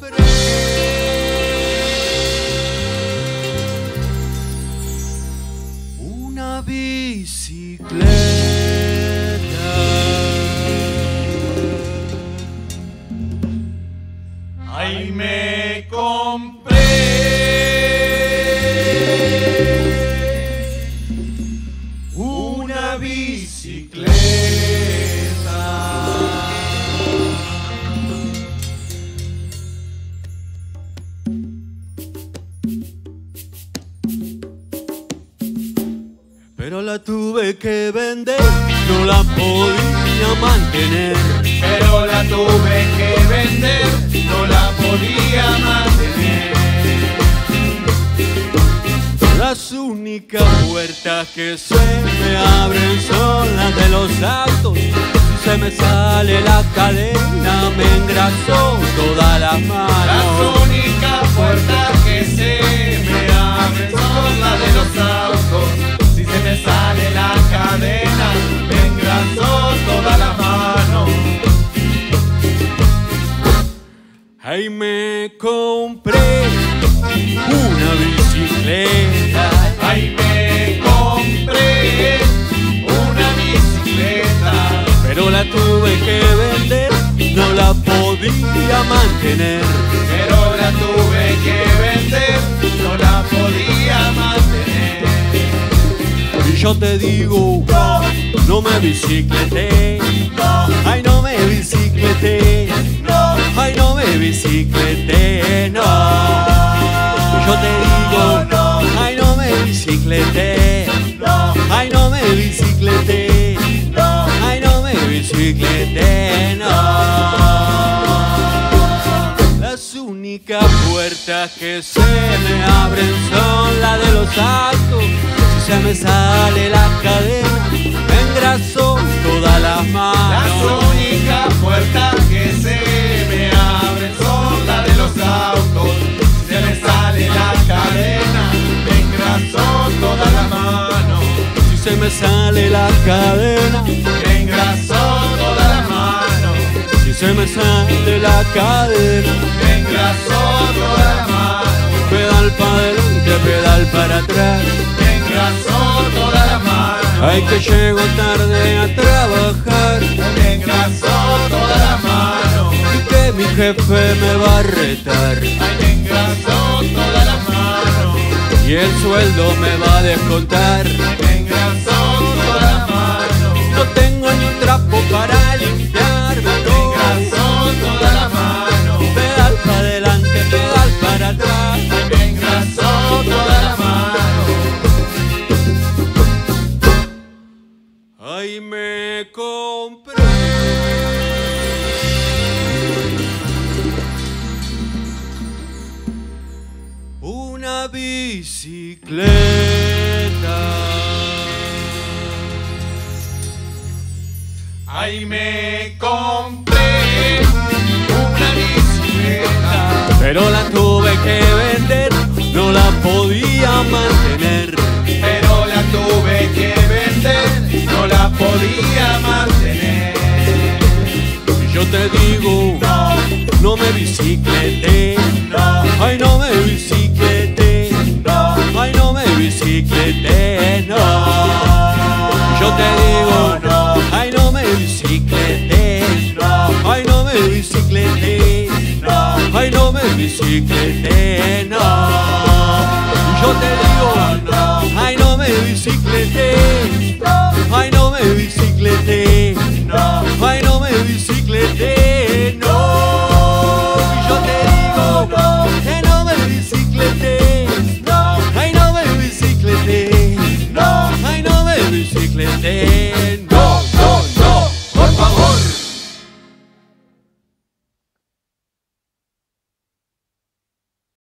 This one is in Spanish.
una bicicleta. Ahí me compré una bicicleta. Pero la tuve que vender, no la podía mantener. Pero la tuve que vender, no la podía mantener. Las únicas puertas que se me abren son las de los autos. Si se me sale la cadena, me engrasó todas las manos. Las únicas puertas que se me abren son las de los autos. Si se me sale la cadena, me engrasó toda la mano. Ahí me compré una bicicleta. Ahí me compré una bicicleta. Pero la tuve que vender, no la podía mantener. Pero la tuve que vender, no la podía mantener. Y yo te digo, no me bicicleté, ay no me bicicleté, ay no me bicicleté, no. Yo te digo, ay no me bicicleté, ay no me bicicleté, ay no me bicicleté, no. Las únicas puertas que se me abren son las de los autos. Si se me sale la cadena, me engrasó todas las manos. Las únicas puertas que se me abren son las de los autos. Si se me sale la cadena, me engrasó todas las manos. Si se me sale la cadena, Me engrasó todas las manos. si se me sale la cadena, Me engrasó todas las manos. pedal para adelante, pedal para atrás. Me engrasó todas las manos. Ay que llego tarde a trabajar Me engrasó todas las manos. y que mi jefe me va a retar Ay, me engrasó todas las manos. y el sueldo me va a descontar. Me engrasó todas las manos. No tengo ni un trapo para limpiarme, Me no. engrasó todas las manos. Pedal para adelante, pedal para atrás. Me engrasó todas las manos. Ahí me compré una bicicleta. Ahí me compré una bicicleta. Pero la tuve que vender, no la podía mantener. Pero la tuve que vender, no la podía mantener. Y yo te digo, no me bicicleté, ay no me bicicleté, ay no me bicicleté, no. Y yo te digo, ay no me bicicleté, ay no me bicicleté, ay no me bicicleté, no. Y yo te digo, ay no me bicicleté,